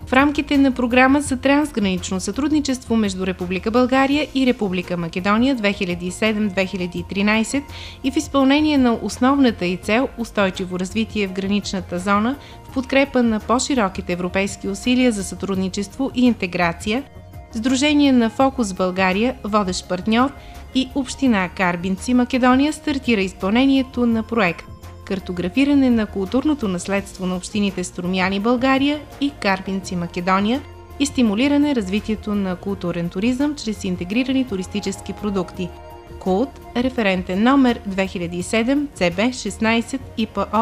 в рамките на програма за трансгранично сътрудничество между Република България и Република Македония 2007-2013 и в изпълнение на основната й цел устойчиво развитие в граничната зона в подкрепа на по-широките европейски усилия за сътрудничество и интеграция, Сдружение на Фокус България, водещ партньор, и Община Карбинци, Македония, стартира изпълнението на проект картографиране на културното наследство на общините Струмяни, България и Карбинци, Македония и стимулиране развитието на културен туризъм чрез интегрирани туристически продукти. КУЛТ, референтен номер 2007 CB 16 ИПО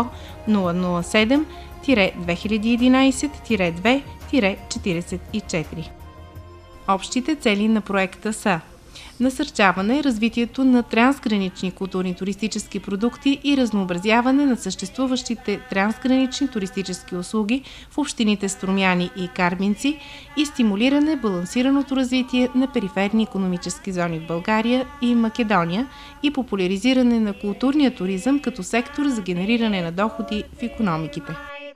007-2011-2-44. Общите цели на проекта са: насърчаване развитието на трансгранични културни туристически продукти и разнообразяване на съществуващите трансгранични туристически услуги в общините Струмяни и Карбинци и стимулиране балансираното развитие на периферни икономически зони в България и Македония и популяризиране на културния туризъм като сектор за генериране на доходи в икономиките.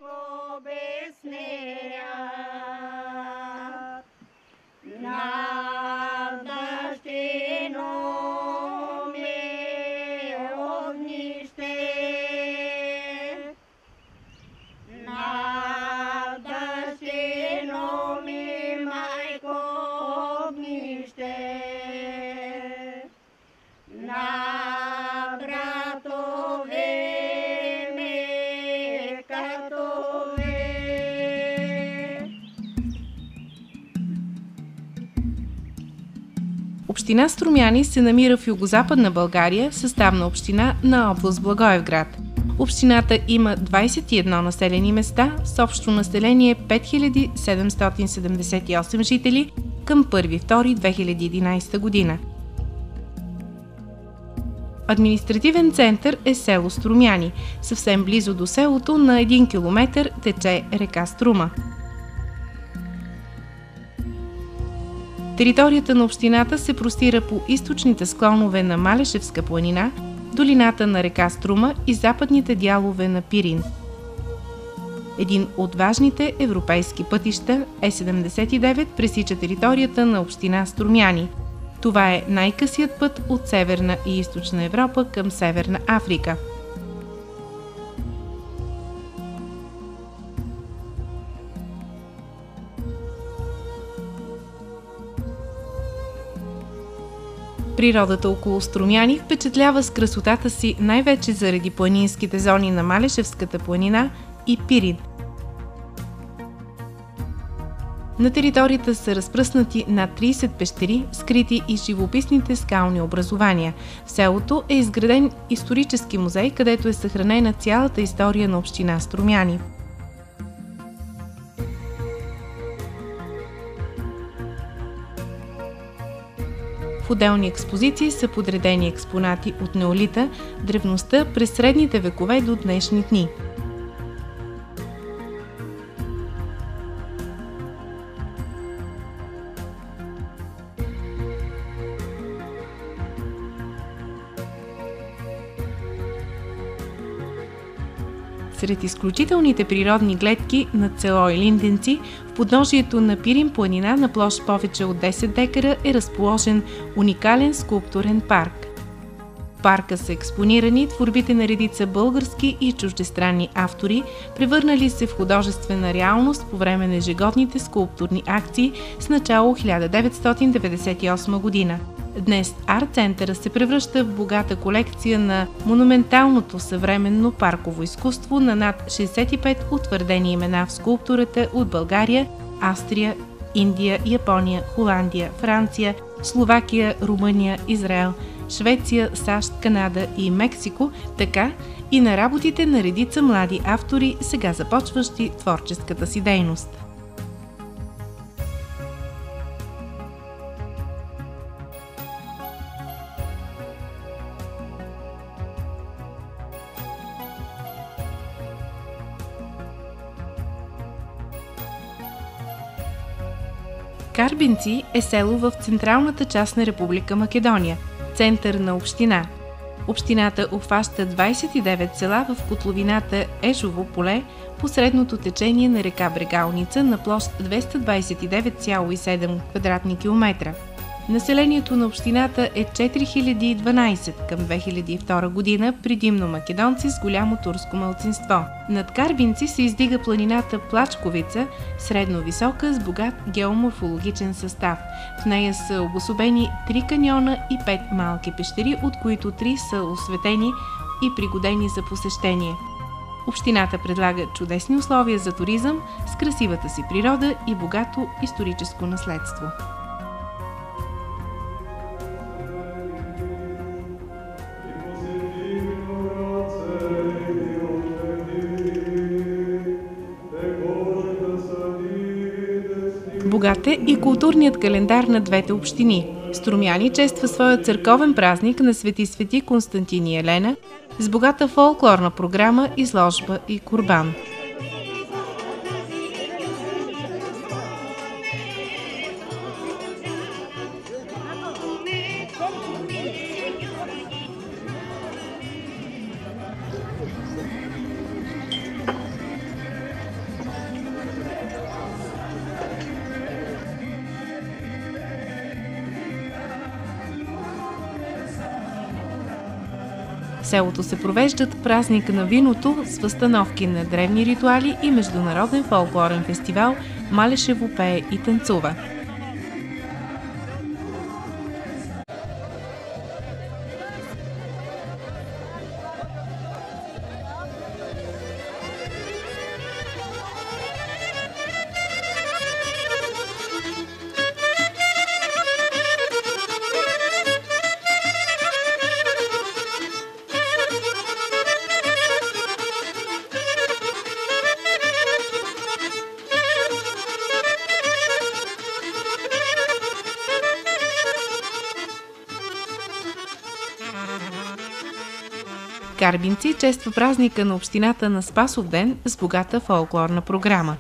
Община Струмяни се намира в югозападна България, съставна община на област Благоевград. Общината има 21 населени места с общо население 5778 жители към 1.2.2011 година. Административен център е село Струмяни. Съвсем близо до селото на 1 км тече река Струма. Територията на общината се простира по източните склонове на Малешевска планина, долината на река Струма и западните дялове на Пирин. Един от важните европейски пътища Е79 пресича територията на община Струмяни. Това е най-късият път от Северна и Източна Европа към Северна Африка. Природата около Струмяни впечатлява с красотата си най-вече заради планинските зони на Малешевската планина и Пирин. На територията са разпръснати над 30 пещери, скрити и живописните скални образования. В селото е изграден исторически музей, където е съхранена цялата история на община Струмяни. В отделни експозиции са подредени експонати от неолита, древността през средните векове до днешни дни. Сред изключителните природни гледки над село Илинденци, в подножието на Пирин планина на площ повече от 10 декара е разположен уникален скулптурен парк. В парка са експонирани творбите на редица български и чуждестранни автори, превърнали се в художествена реалност по време на ежегодните скулптурни акции с начало 1998 година. Днес арт-центъра се превръща в богата колекция на монументалното съвременно парково изкуство на над 65 утвърдени имена в скулптурата от България, Австрия, Индия, Япония, Холандия, Франция, Словакия, Румъния, Израел, Швеция, САЩ, Канада и Мексико, така и на работите на редица млади автори, сега започващи творческата си дейност. Карбинци е село в централната част на Република Македония, център на община. Общината обхваща 29 села в котловината Ежово поле по средното течение на река Брегалница на площ 229,7 квадратни километра. Населението на общината е 4012 към 2002 година, предимно македонци с голямо турско малцинство. Над Карбинци се издига планината Плачковица, средно висока, с богат геоморфологичен състав. В нея са обособени 3 каньона и 5 малки пещери, от които 3 са осветени и пригодени за посещение. Общината предлага чудесни условия за туризъм с красивата си природа и богато историческо наследство. Богат е и културният календар на двете общини. Струмяни чества своя църковен празник на Свети Константин и Елена с богата фолклорна програма, изложба и курбан. В селото се провеждат празник на виното с възстановки на древни ритуали и международен фолклорен фестивал Малешево пее и танцува. Карбинци чества празника на общината на Спасовден с богата фолклорна програма.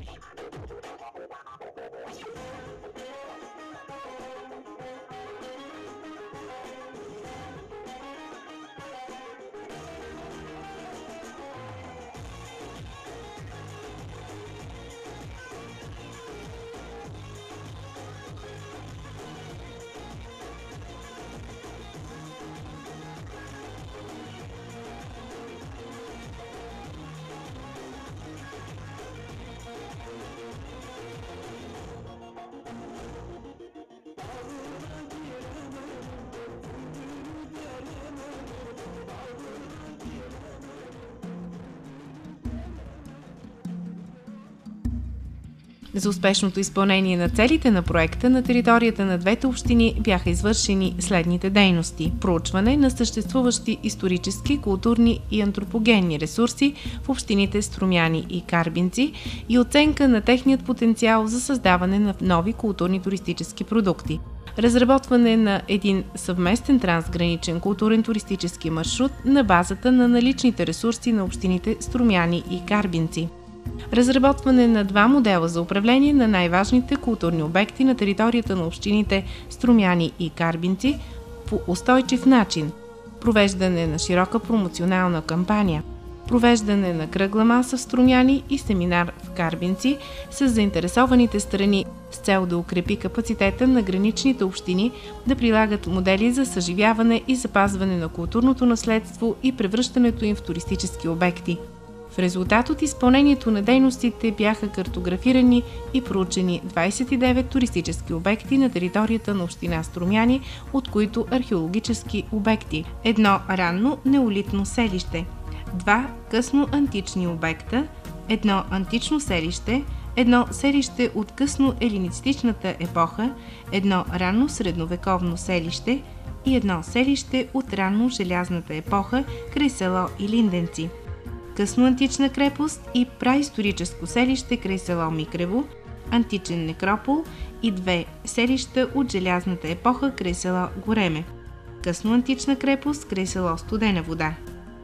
За успешното изпълнение на целите на проекта на територията на двете общини бяха извършени следните дейности: проучване на съществуващи исторически, културни и антропогенни ресурси в общините Струмяни и Карбинци и оценка на техният потенциал за създаване на нови културни туристически продукти. Разработване на един съвместен трансграничен културен туристически маршрут на базата на наличните ресурси на общините Струмяни и Карбинци. Разработване на 2 модела за управление на най-важните културни обекти на територията на общините Струмяни и Карбинци по устойчив начин. Провеждане на широка промоционална кампания. Провеждане на кръгла маса в Струмяни и семинар в Карбинци с заинтересованите страни с цел да укрепи капацитета на граничните общини да прилагат модели за съживяване и запазване на културното наследство и превръщането им в туристически обекти. В резултат от изпълнението на дейностите бяха картографирани и проучени 29 туристически обекти на територията на община Струмяни, от които археологически обекти, 1 ранно неолитно селище, 2 късно антични обекта, 1 антично селище, 1 селище от късно елинистичната епоха, 1 ранно средновековно селище и 1 селище от ранно желязната епоха край село Илинденци, късно антична крепост и праисторическо селище край село Микрево, античен некропол и 2 селища от желязната епоха край село Гореме, късно антична крепост край село Студена вода.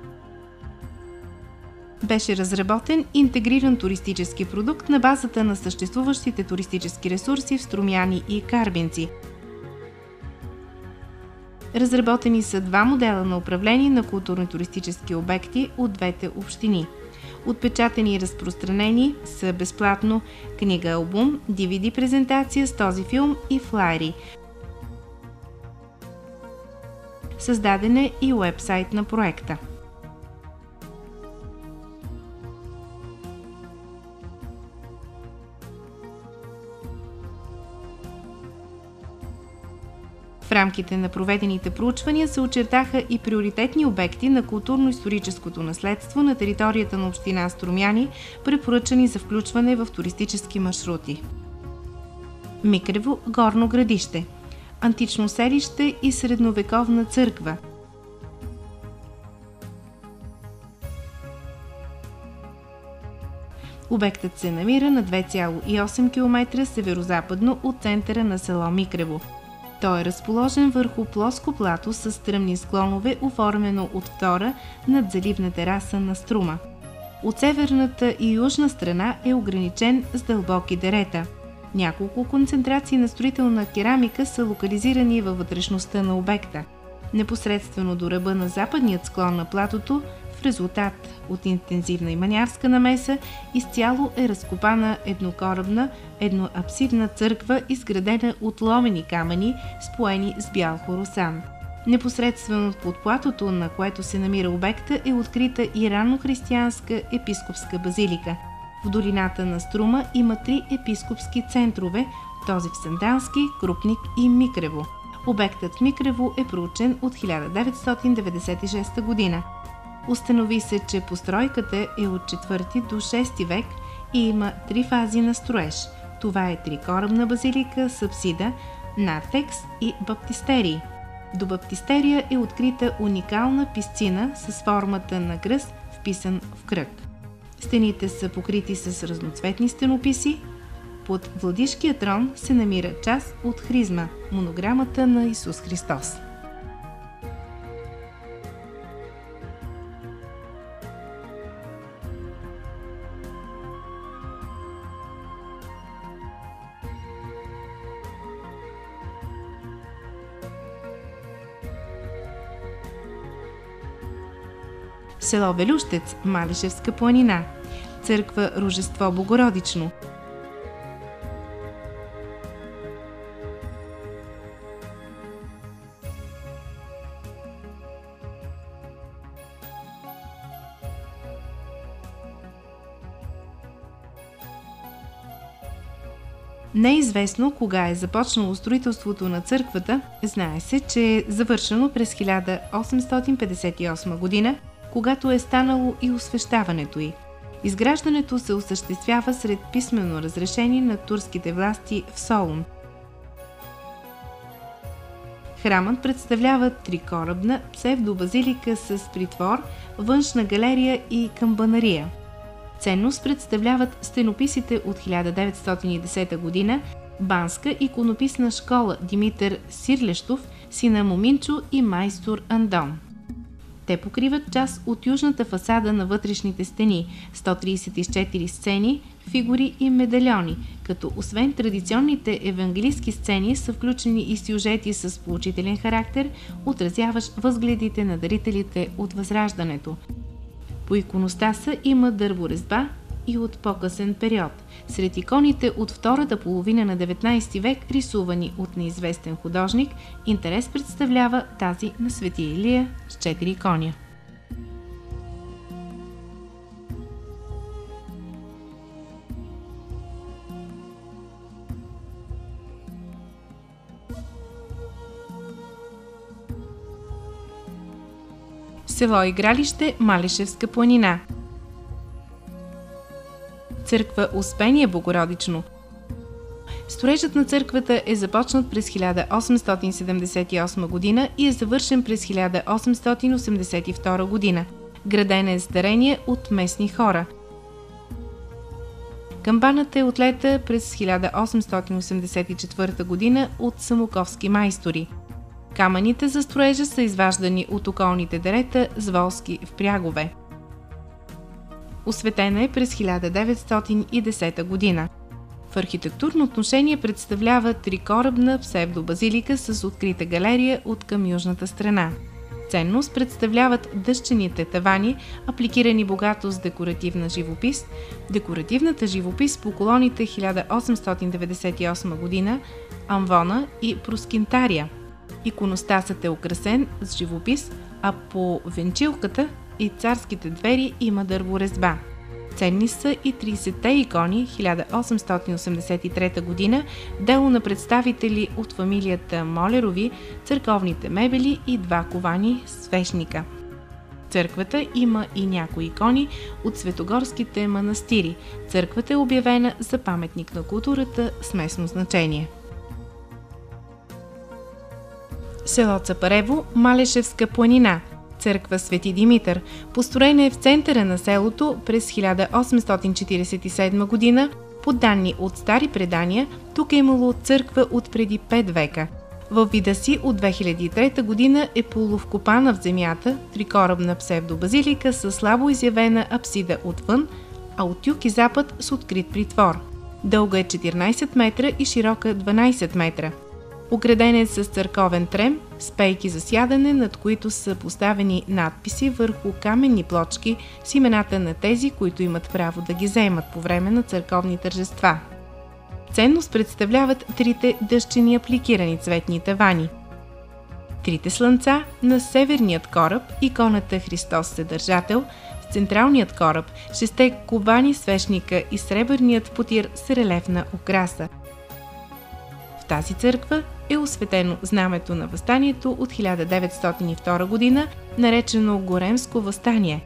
Беше разработен интегриран туристически продукт на базата на съществуващите туристически ресурси в Струмяни и Карбинци. Разработени са два модела на управление на културно-туристически обекти от двете общини. Отпечатани и разпространени са безплатно книга-албум, DVD презентация с този филм и флаери. Създаден е и уебсайт на проекта. В рамките на проведените проучвания се очертаха и приоритетни обекти на културно-историческото наследство на територията на община Струмяни, препоръчани за включване в туристически маршрути. Микрево – Горно градище, антично селище и средновековна църква. Обектът се намира на 2,8 км северозападно от центъра на село Микрево. Той е разположен върху плоско плато с стръмни склонове, оформено от втора надзаливна тераса на Струма. От северната и южна страна е ограничен с дълбоки дерета. Няколко концентрации на строителна керамика са локализирани във вътрешността на обекта. Непосредствено до ръба на западният склон на платото, в резултат от интензивна и манярска намеса, изцяло е разкопана еднокорабна, едноапсидна църква, изградена от ломени камъни, споени с бял хоросан. Непосредствено под платото, на което се намира обекта, е открита и раннохристиянска епископска базилика. В долината на Струма има 3 епископски центрове, този в Сандански, Крупник и Микрево. Обектът в Микрево е проучен от 1996 година. Установи се, че постройката е от 4 до 6 век и има 3 фази на строеж. Това е трикорабна базилика с апсида, нартекс и баптистерии. До баптистерия е открита уникална писцина с формата на кръст, вписан в кръг. Стените са покрити с разноцветни стенописи. Под владишкия трон се намира част от хризма, монограмата на Исус Христос. Село Велющец, Малишевска планина. Църква Рождество Богородично. Не е известно кога е започнало строителството на църквата, знае се, че е завършено през 1858 година, когато е станало и освещаването й. Изграждането се осъществява сред писмено разрешение на турските власти в Солун. Храмът представлява трикорабна псевдобазилика с притвор, външна галерия и камбанария. Ценност представляват стенописите от 1910 година, Банска иконописна школа Димитър Сирлещов, сина му Минчо и майстор Андон. Те покриват част от южната фасада на вътрешните стени, 134 сцени, фигури и медальони, като освен традиционните евангелистки сцени са включени и сюжети с поучителен характер, отразяващ възгледите на дарителите от Възраждането. По иконостаса има дърворезба и от по-късен период. Сред иконите от втората половина на 19 век, рисувани от неизвестен художник, интерес представлява тази на Свети Илия с 4 коня. Село Игралище, Малишевска планина. Църква Успение Богородично. Строежът на църквата е започнат през 1878 година и е завършен през 1882 година. Градена е с дарение от местни хора. Камбаната е отлета през 1884 година от самоковски майстори. Камъните за строежа са изваждани от околните дерета с волски впрягове. Осветена е през 1910 година. В архитектурно отношение представлява трикорабна псевдобазилика с открита галерия от към южната страна. Ценност представляват дъщените тавани, апликирани богато с декоративна живопис, декоративната живопис по колоните 1898 година, амвона и проскинтария. Иконостасът е украсен с живопис, а по венчилката и царските двери има дърворезба. Ценни са и 30-те икони 1883 година, дело на представители от фамилията Молерови, църковните мебели и 2 ковани свещника. Църквата има и някои икони от светогорските манастири. Църквата е обявена за паметник на културата с местно значение. Село Цапарево, Малешевска планина. Църква Свети Димитър. Построена е в центъра на селото през 1847 година. По данни от стари предания, тук е имало църква от преди 5 века. Във вида си от 2003 година е полувкопана в земята, трикорабна псевдобазилика с слабо изявена апсида отвън, а от юг и запад с открит притвор. Дълга е 14 метра и широка 12 метра. Ограден е с църковен трем, с пейки за сядане, над които са поставени надписи върху каменни плочки с имената на тези, които имат право да ги заемат по време на църковни тържества. Ценност представляват 3 дъщени апликирани цветни тавани. 3 слънца на северният кораб, иконата Христос Съдържател, в централният кораб 6 ковани свещника и сребърният потир с релефна украса. В тази църква е осветено знамето на въстанието от 1902 година, наречено Горемско въстание.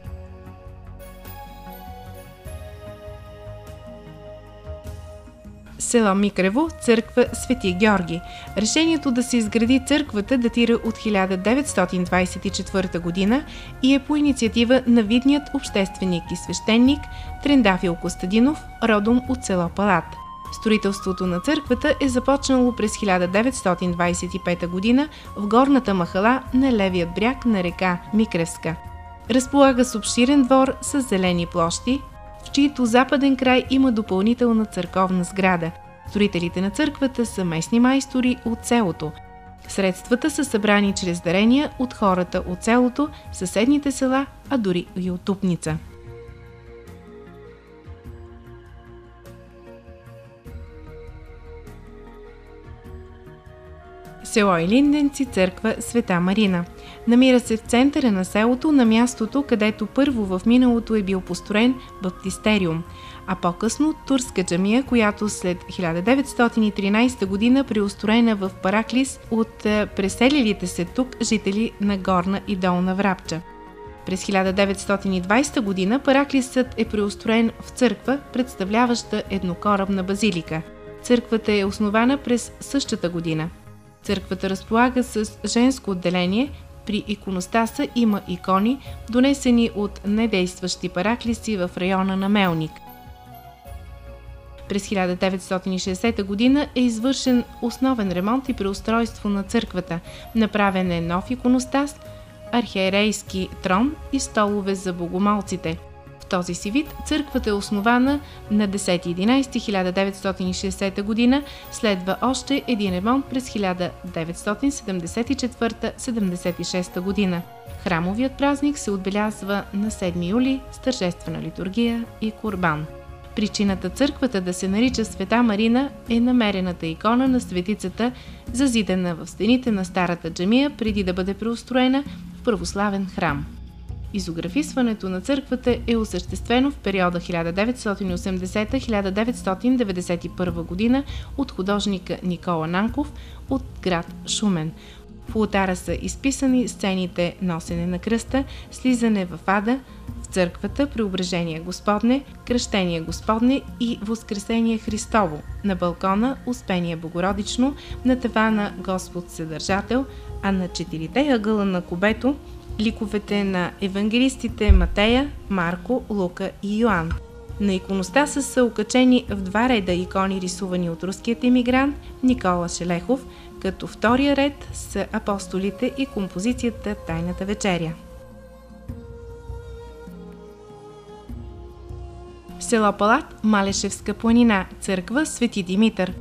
Село Микрево, църква Свети Георги. Решението да се изгради църквата датира от 1924 година и е по инициатива на видният общественик и свещеник Трендафил Костадинов, родом от село Палат. Строителството на църквата е започнало през 1925 година в горната махала на левият бряг на река Микревска. Разполага с обширен двор с зелени площи, в чието западен край има допълнителна църковна сграда. Строителите на църквата са местни майстори от селото. Средствата са събрани чрез дарения от хората от селото, съседните села, а дори и от Тупница. Село Илинденци, църква Света Марина. Намира се в центъра на селото, на мястото, където първо в миналото е бил построен баптистериум, а по-късно турска джамия, която след 1913 година преустроена в Параклис от преселилите се тук жители на Горна и Долна Врабча. През 1920 година Параклисът е преустроен в църква, представляваща еднокорабна базилика. Църквата е основана през същата година. Църквата разполага с женско отделение, при иконостаса има икони, донесени от недействащи параклиси в района на Мелник. През 1960 година е извършен основен ремонт и преустройство на църквата. Направен е нов иконостас, архиерейски трон и столове за богомолците. В този си вид църквата е основана на 10.11.1960 година, следва още един ремонт през 1974-76 година. Храмовият празник се отбелязва на 7 юли с тържествена литургия и курбан. Причината църквата да се нарича Света Марина е намерената икона на светицата, зазидана в стените на старата джамия преди да бъде преустроена в православен храм. Изографисването на църквата е осъществено в периода 1980-1991 година от художника Никола Нанков от град Шумен. В олтара са изписани сцените Носене на кръста, Слизане в ада, в църквата Преображение Господне, Кръщение Господне и Воскресение Христово, на балкона Успение Богородично, на тавана Господ Съдържател, а на 4 ъгъла на кубето ликовете на евангелистите Матея, Марко, Лука и Йоан. На иконостаса са окачени в 2 реда икони, рисувани от руският емигрант Никола Шелехов, като втория ред са апостолите и композицията Тайната вечеря. Село Палат, Малешевска планина, църква Свети Димитър.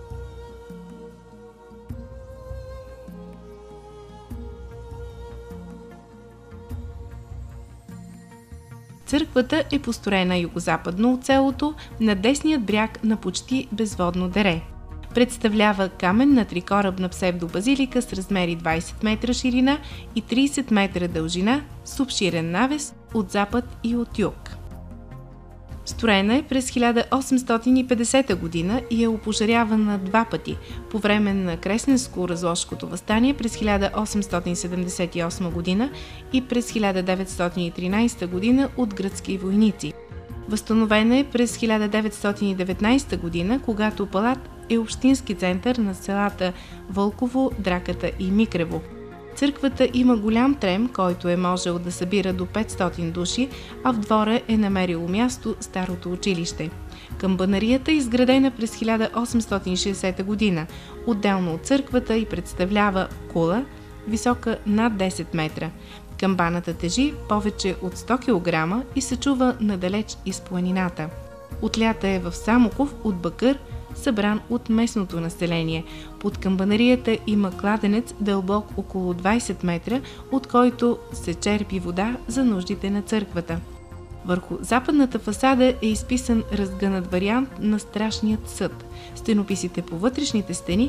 Църквата е построена югозападно от селото, на десният бряг на почти безводно дере. Представлява каменна трикорабна псевдобазилика с размери 20 метра ширина и 30 метра дължина с обширен навес от запад и от юг. Строена е през 1850 година и е опожарявана два пъти – по време на Кресненско-Разложкото въстание през 1878 година и през 1913 година от гръцки войници. Възстановена е през 1919 година, когато Палат е общински център на селата Вълково, Драката и Микрево. Църквата има голям трем, който е можел да събира до 500 души, а в двора е намерило място старото училище. Камбанарията е изградена през 1860 година. Отделно от църквата и представлява кула, висока над 10 метра. Камбаната тежи повече от 100 кг и се чува надалеч из планината. Отлята е в Самоков от бакър, събран от местното население. Под камбанарията има кладенец дълбок около 20 метра, от който се черпи вода за нуждите на църквата. Върху западната фасада е изписан разгънат вариант на Страшният съд. Стенописите по вътрешните стени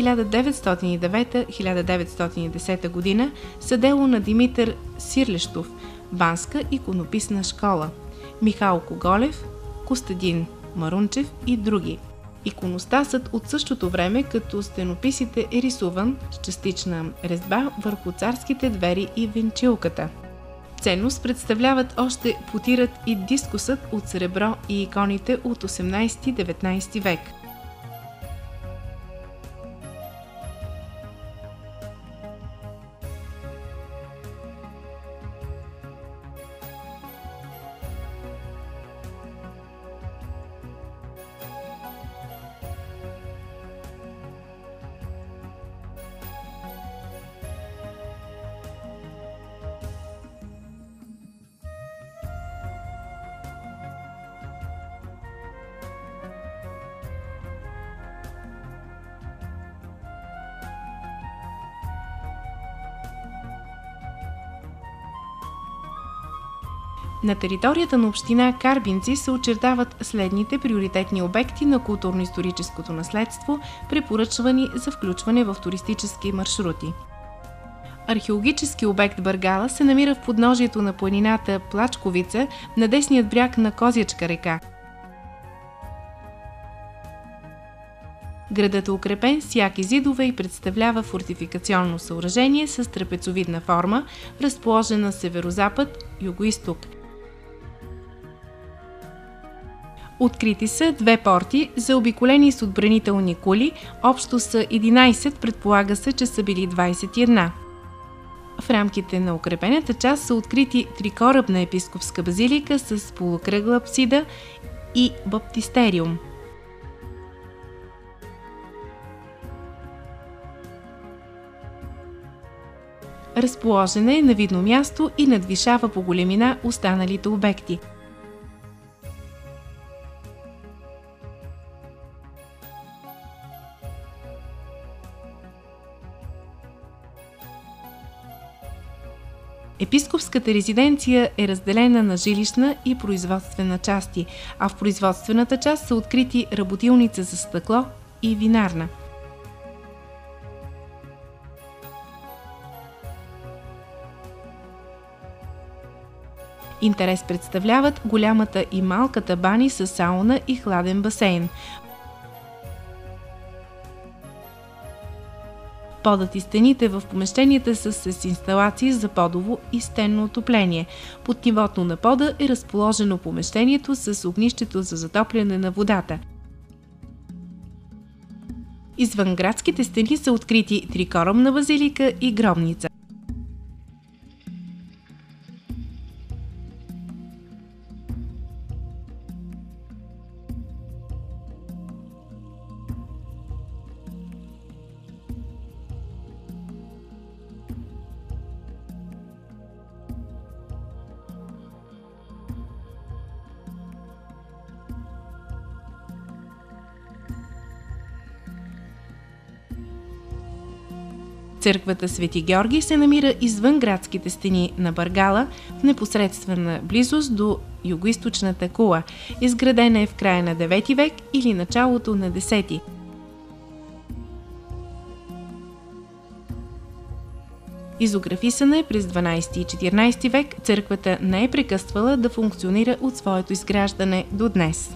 1909-1910 година са дело на Димитър Сирлещов, Банска иконописна школа, Михалко Голев, Костадин Марунчев и други. Иконостасът от същото време, като стенописите, е рисуван с частична резба върху царските двери и венчилката. Ценност представляват още потирът и дискусът от сребро и иконите от 18-19 век. На територията на община Карбинци се очертават следните приоритетни обекти на културно-историческото наследство, препоръчвани за включване в туристически маршрути. Археологически обект Бъргала се намира в подножието на планината Плачковица на десният бряг на Козячка река. Градът е укрепен с яки зидове и представлява фортификационно съоръжение с трапецовидна форма, разположена северозапад, югоизток. Открити са две порти, заобиколени с отбранителни кули, общо са 11, предполага се, че са били 21. В рамките на укрепената част са открити трикорабна епископска базилика с полукръгла апсида и баптистериум. Разположена е на видно място и надвишава по големина останалите обекти. Епископската резиденция е разделена на жилищна и производствена части, а в производствената част са открити работилница за стъкло и винарна. Интерес представляват голямата и малката бани с сауна и хладен басейн. Подът и стените в помещенията са с инсталации за подово и стенно отопление. Под нивото на пода е разположено помещението с огнището за затопляне на водата. Извън градските стени са открити трикорамна базилика и гробница. Църквата Свети Георги се намира извън градските стени на Бъргала, в непосредствена близост до югоизточната кула. Изградена е в края на 9 век или началото на 10. Изографисана е през 12 и 14 век, църквата не е прекъсвала да функционира от своето изграждане до днес.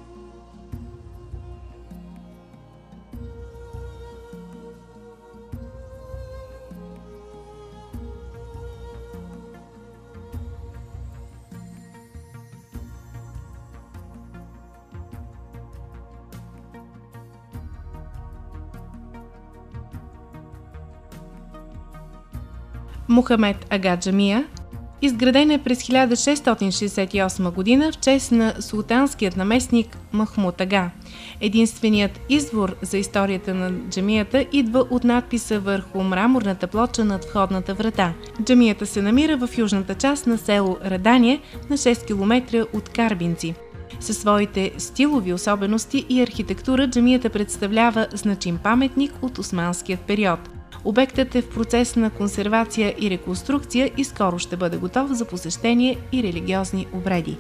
Мухамед ага джамия, изградена през 1668 година в чест на султанският наместник Махмуд ага. Единственият извор за историята на джамията идва от надписа върху мраморната плоча над входната врата. Джамията се намира в южната част на село Радание, на 6 км от Карбинци. Със своите стилови особености и архитектура джамията представлява значим паметник от османският период. Обектът е в процес на консервация и реконструкция и скоро ще бъде готов за посещение и религиозни обреди.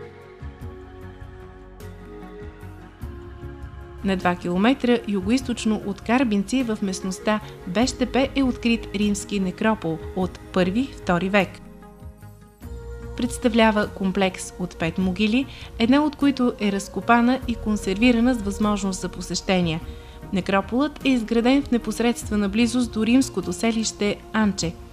На 2 км югоизточно от Карбинци в местността Бещепе е открит римски некропол от 1-2 век. Представлява комплекс от 5 могили, една от които е разкопана и консервирана с възможност за посещения. Некрополът е изграден в непосредствена близост до римското селище Анче.